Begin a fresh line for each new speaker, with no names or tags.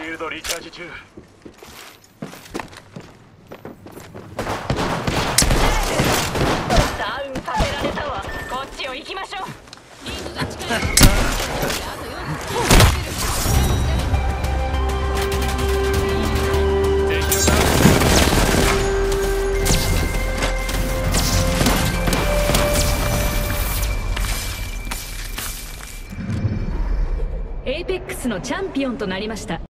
ールドリチャージ中。
ダウンさせられたわ。こっちを行きましょう。リングが近い。あとエイペックスのチャンピオンとなりました。